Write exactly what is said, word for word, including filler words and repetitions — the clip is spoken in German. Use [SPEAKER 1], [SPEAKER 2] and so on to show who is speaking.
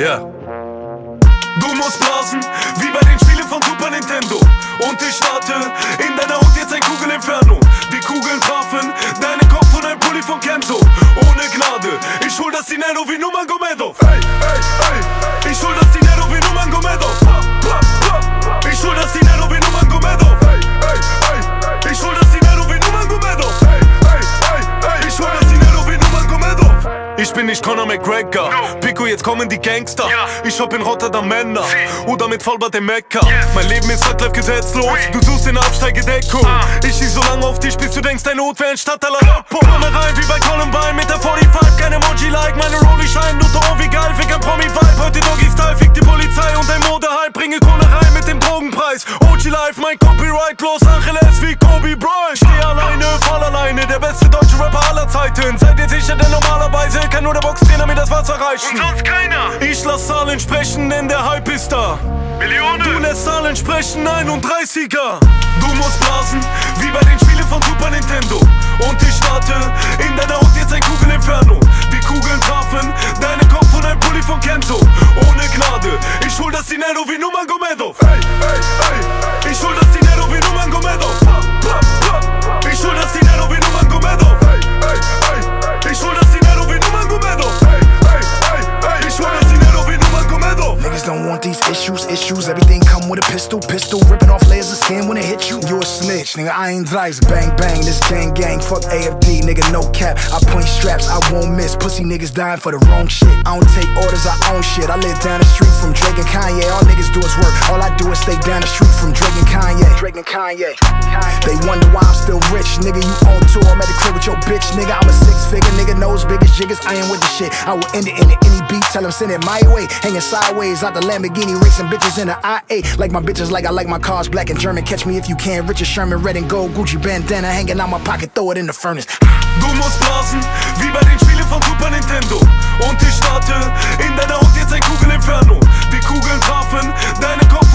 [SPEAKER 1] Ja. Du musst blasen, wie bei den Spielen von Super Nintendo. Und ich starte in deiner Haut jetzt ein Kugelinferno. Die Kugeln trafen deinen Kopf und ein Pulli von Kenzo. Ohne Gnade, ich hol das Dinero wie Nurmagomedov. Hey, hey, hey. Ich hol das Dinero wie Nurmagomedov. Ich hol das Dinero wie Nurmagomedov. Hey, hey, hey. Ich hol das Dinero wie Nurmagomedov. Hey, hey, hey. Ich hol das Dinero wie Nurmagomedov. Ich bin nicht Conor McGregor, no. Pico, jetzt kommen die Gangster, ja. Ich hab in Rotterdam Männer, sí. Oder mit Vollbart im Mekka, yes. Mein Leben ist Hotlife gesetzlos, oui. Du suchst in Absteigedeckung, ah. Ich schieß so lange auf dich, bis du denkst, deine Hut wär ein Stadtteil Aleppo. Komme rein wie bei Columbine mit der fünfundvierzig, kein Emoji-Like, meine Rolli scheinen, du oh wie geil, fick ein Promi-Vibe. Heute Doggy-Style, fick die Polizei und dein Modehype, bringe Kohle rein mit dem Drogenpreis. O G-Life, mein Copyright, Los Angeles wie Kobe Bryant. Steh alleine, fall alleine, der beste deutsche Rapper aller Zeiten. Seid ihr sicher, denn normalerweise kann nur der Boxtrainer mir das Wasser reichen.
[SPEAKER 2] Und sonst keiner.
[SPEAKER 1] Ich lass Zahlen sprechen, denn der Hype ist da.
[SPEAKER 2] Millionen.
[SPEAKER 1] Du lässt Zahlen sprechen, einunddreißiger. Du musst blasen, wie bei den Spielen von Super Nintendo. Und ich starte in deiner Haut jetzt ein Kugelinferno. Die Kugeln trafen deinen Kopf und ein Pulli von Kenzo. Ohne Gnade, ich hol das Dinero wie Nurmagomedov. Hey, hey, hey. Ich hol das Dinero wie Nurmagomedov. Ich hol das Dinero wie Nurmagomedov. Hey, hey, hey. Ich hol das Dinero wie Nurmagomedov. Hey, hey, hey. Ich hol das Dinero wie Nurmagomedov.
[SPEAKER 3] Niggas don't want these issues, issues. Everything come with a pistol, pistol. Ripping off layers of skin when it hit you. You a snitch, nigga, I ain't dries. Bang, bang, this gang, gang. Fuck A F D, nigga, no cap. I point straps, I won't miss. Pussy niggas dying for the wrong shit. I don't take orders, I own shit. I live down the street from Drake and Kanye. All niggas do is work. All I do is stay down the street from Drake and Kanye. Drake and Kanye. They wonder why I'm still rich, nigga. You on tour, I'm at the crib with your bitch, nigga. I'm a six figure, nigga, nose big as jiggers. I ain't with the shit. I will end it in any beat. Tell him send it my way. Hanging sideways out the Lamborghini, racing bitches in the I A. Like my bitches, like I like my cars black and German. Catch me if you can. Richard Sherman, red and gold, Gucci bandana hanging out my pocket. Throw it in the furnace.
[SPEAKER 1] Du musst blasen, wie bei den Spielen von Super Nintendo. Und ich starte in deiner Haut jetzt ein Kugelinferno. Die Kugeln trafen deinen Kopf